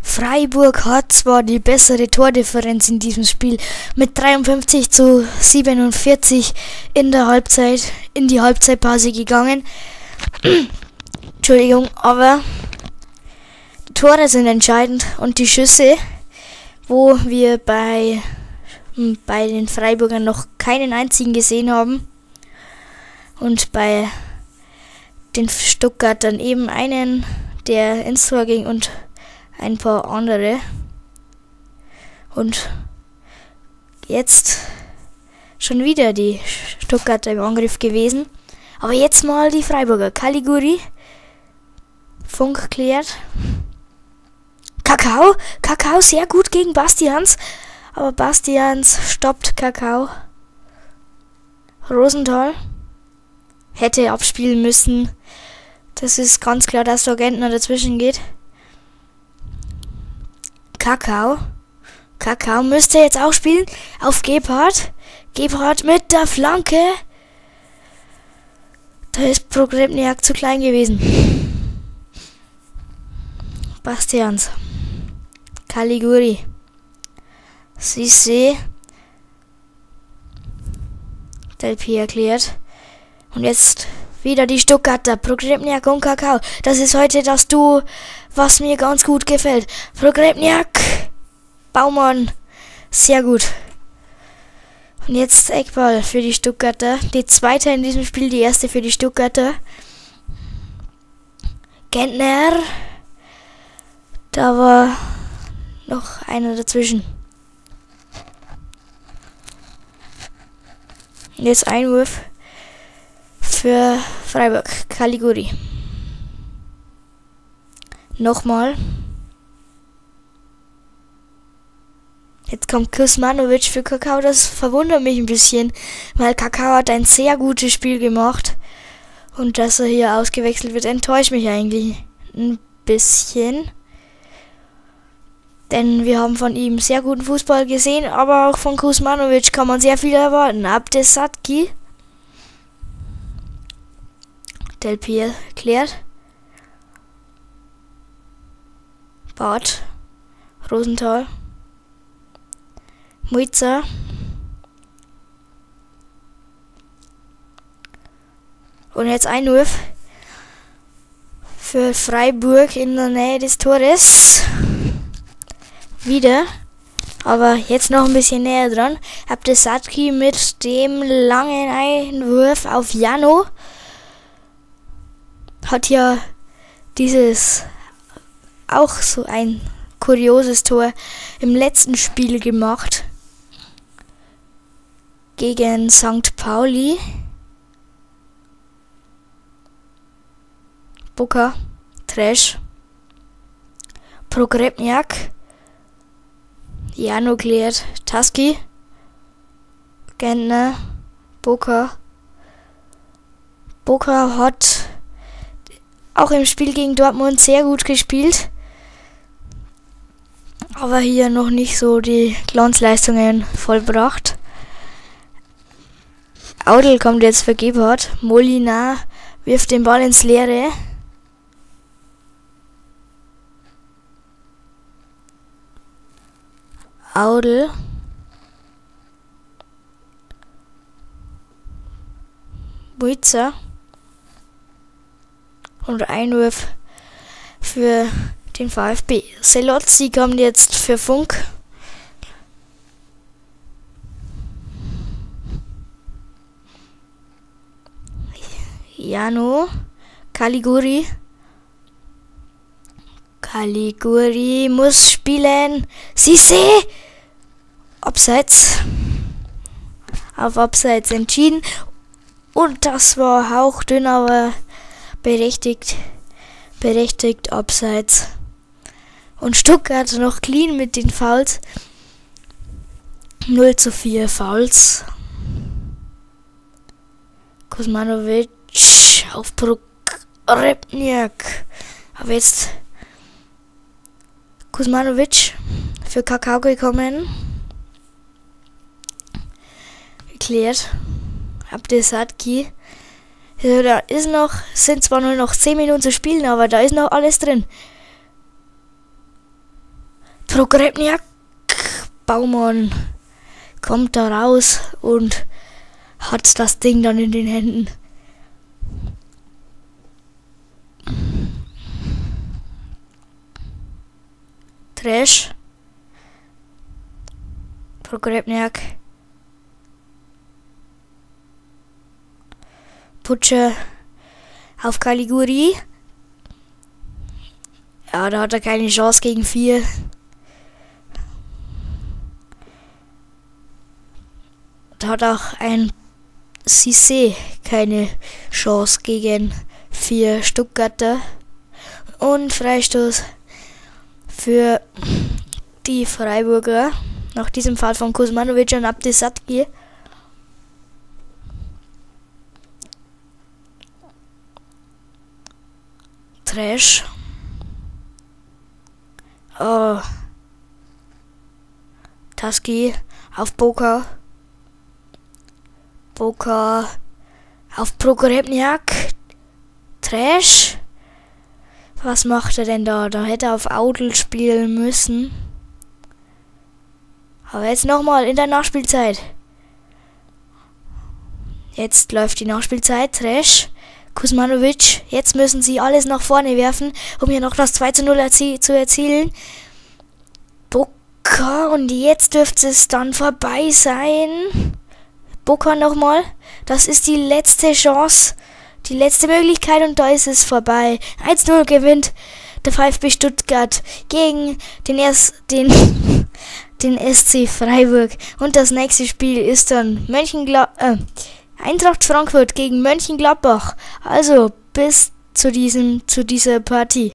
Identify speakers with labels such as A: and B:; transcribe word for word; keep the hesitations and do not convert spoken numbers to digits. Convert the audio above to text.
A: Freiburg hat zwar die bessere Tordifferenz in diesem Spiel mit dreiundfünfzig zu siebenundvierzig in der Halbzeit, in die Halbzeitpause gegangen. Entschuldigung, aber die Tore sind entscheidend und die Schüsse, wo wir bei, bei den Freiburgern noch keinen einzigen gesehen haben und bei den Stuttgartern eben einen, der ins Tor ging und ein paar andere. Und jetzt schon wieder die Stuttgarter im Angriff gewesen. Aber jetzt mal die Freiburger. Caligiuri. Funk klärt. Kakao. Kakao sehr gut gegen Bastians. Aber Bastians stoppt Kakao. Rosenthal. Hätte abspielen müssen. Das ist ganz klar, dass der Gentner dazwischen geht. Kakao. Kakao müsste jetzt auch spielen auf Gebhardt. Gebhardt mit der Flanke. Da ist Pogrebniak zu klein gewesen. Bastians. Caligiuri. Cissé. Delpi erklärt. Und jetzt wieder die Stuttgarter. Pogrebniak und Kakao. Das ist heute das Duo, was mir ganz gut gefällt. Pogrebniak. Baumann. Sehr gut. Und jetzt Eckball für die Stuttgarter. Die zweite in diesem Spiel, die erste für die Stuttgarter. Gentner. Da war noch einer dazwischen. Und jetzt Einwurf für Freiburg. Caligiuri. Nochmal. Jetzt kommt Kuzmanovic für Kakao. Das verwundert mich ein bisschen, weil Kakao hat ein sehr gutes Spiel gemacht. Und dass er hier ausgewechselt wird, enttäuscht mich eigentlich ein bisschen. Denn wir haben von ihm sehr guten Fußball gesehen, aber auch von Kuzmanovic kann man sehr viel erwarten. Abdesatki. Delpi klärt. Bart. Rosenthal. Muiza. Und jetzt Einwurf für Freiburg in der Nähe des Tores. Wieder. Aber jetzt noch ein bisschen näher dran. Abdesatki mit dem langen Einwurf auf Jano. Hat ja dieses auch so ein kurioses Tor im letzten Spiel gemacht. Gegen Sankt Pauli. Buka. Trash. Pogrebniak. Jano klärt. Taski. Gentner. Buka. Buka hat auch im Spiel gegen Dortmund sehr gut gespielt. Aber hier noch nicht so die Glanzleistungen vollbracht. Audel kommt jetzt für Gebhardt. Molina wirft den Ball ins Leere. Audel. Buiza. Und Einwurf für den VfB. Selozzi kommt jetzt für Funk. Jano. Caligiuri. Caligiuri muss spielen. Cissé. Abseits. Auf Abseits entschieden. Und das war hauchdünn, aber berechtigt. Berechtigt Abseits. Und Stuttgart noch clean mit den Fouls. null zu vier Fouls. Kuzmanovic auf Pogrebniak. Aber jetzt Kuzmanovic für Kakao gekommen. Geklärt. Abdesatki. Also da ist noch, sind zwar nur noch zehn Minuten zu spielen, aber da ist noch alles drin. Pogrebniak, Baumann kommt da raus und hat das Ding dann in den Händen. Trash. Pogrebniak. Putsche auf Caliguri. Ja, da hat er keine Chance gegen vier. Da hat auch ein Cissé keine Chance gegen vier Stuttgarter. Und Freistoß für die Freiburger. Nach diesem Fall von Kuzmanovic und Abdesatki. Trash. Oh. Taski auf Boka. Boka auf Pogrebniak. Trash. Was macht er denn da? Da hätte er auf Audel spielen müssen. Aber jetzt nochmal in der Nachspielzeit. Jetzt läuft die Nachspielzeit. Trash. Kuzmanovic. Jetzt müssen sie alles nach vorne werfen, um hier noch das zwei zu null erzie zu erzielen. Boka. Und jetzt dürfte es dann vorbei sein. Boka nochmal. Das ist die letzte Chance. Die letzte Möglichkeit und da ist es vorbei. eins zu null gewinnt der VfB Stuttgart gegen den, erst, den, den S C Freiburg. Und das nächste Spiel ist dann Mönchengla äh, Eintracht Frankfurt gegen Mönchengladbach. Also bis zu diesem, zu dieser Partie.